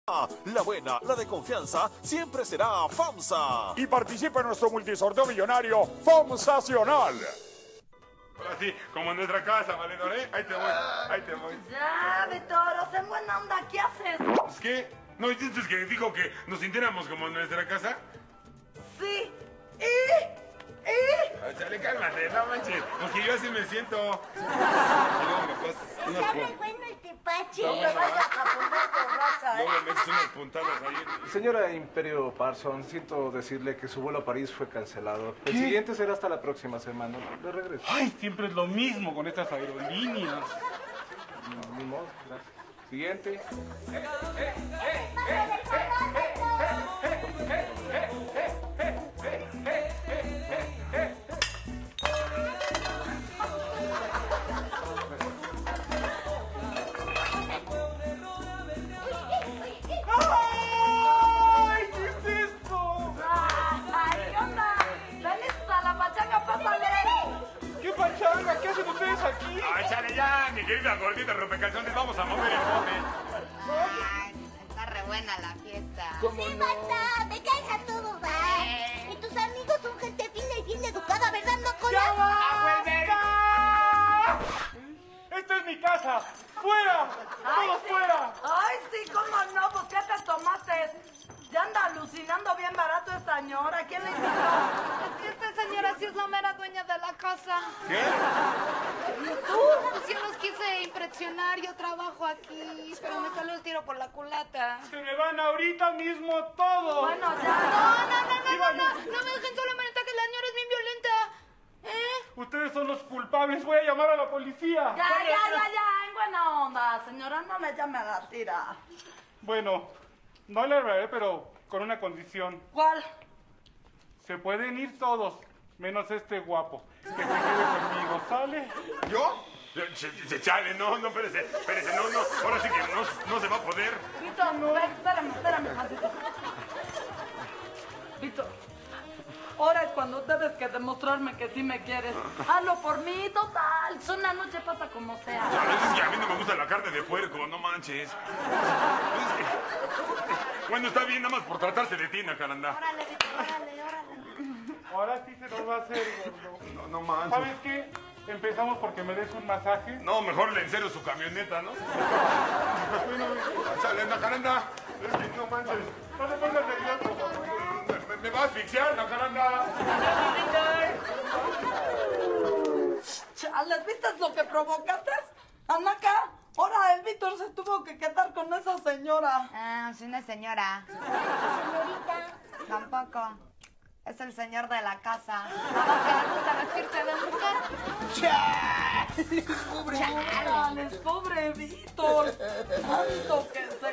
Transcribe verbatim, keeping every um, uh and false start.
La buena, la de confianza, siempre será FAMSA. Y participa en nuestro multisorteo millonario FAMSacional. Ahora sí, como en nuestra casa, valedor, ¿eh? Ahí te voy, ahí te voy. Ya, Víctor, en buena onda, ¿qué haces? ¿Es qué? ¿No dices que dijo que nos sintiéramos como en nuestra casa? Sí. ¿Y? ¿Y? Ay, chale, cálmate, no manches, porque yo así me siento. Y luego me pasas unas Está pu- muy bueno el tepache. No me vayas a poner borracha, luego ¿eh? me metes unas puntadas ahí. Señora Imperio Parsons, siento decirle que su vuelo a París fue cancelado. El siguiente será hasta la próxima semana. De regreso. Ay, siempre es lo mismo con estas aerolíneas. No, ni modo, gracias. Siguiente. ¡Ay! ¿Qué es esto? Ay, ¿qué onda? ¿Veniste a la pachanga? Pásale. ¿Qué pachanga? ¿Qué hacen ustedes aquí? Ay, chale ya, mi querida gordita rompecalzones, vamos a mover el bote. Ay, está re buena la fiesta. ¿Cómo Sí, no? Marta, me caes a todo dar. Eh. Y tus amigos son gente fina y bien educada, ¿verdad, no, Cola? ¡Ya basta! ¡Esta es mi casa! ¡Fuera! Ay, ¡Todos sí. fuera! Ay, sí, ¿cómo no? Pues, ¿qué te tomaste? Ya anda alucinando bien barato esta señora. ¿Quién le invitó? Es que esta señora sí es la mera dueña de la casa. ¿Qué? ¿Tú? Pues yo los quise impresionar, yo trabajo aquí, pero me salió el tiro por la culata. ¡Se me van ahorita mismo todos! Bueno, No, ya. no, no, no, Iba no, yo. no, no me dejen solamente que la señora es bien violenta. ¿Eh? Ustedes son los culpables, voy a llamar a la policía. Ya, ya, ya, ya, en buena onda, señora, no me llame a la tira. Bueno, no le hablaré, pero con una condición. ¿Cuál? Se pueden ir todos, menos este guapo. Que se quede conmigo, ¿sale? ¿Yo? Ch- ch- Chale, no, no, espérese, espérese, no, no, ahora sí que no, no se va a poder. Víctor, ven, espérame, espérame, tantito. Víctor, ahora es cuando debes que demostrarme que sí me quieres. Hazlo por mí, total. Es una noche, pasa como sea. Chale, es que a mí no me gusta la carne de puerco, no manches. Es que- Bueno, está bien, nada más por tratarse de ti, Nacaranda. Órale, Víctor, órale, órale. Ahora sí se nos va a hacer, gordo. No, no manches. ¿Sabes qué? Empezamos porque me des un masaje. No, mejor le encero su camioneta, ¿no? Chale, Nacaranda. Es que no manches. No te pongas nervioso, gordo. Me, me va a asfixiar, Nacaranda. Chales, ¿viste lo que provocaste? Anaca, ahora el Víctor se tuvo que quedar con esa señora. Ah, es una señora. Señorita. Tampoco. Es el señor de la casa. Nada más que le gusta vestirse de mujer. Chales, pobre Víctor. Tanto que se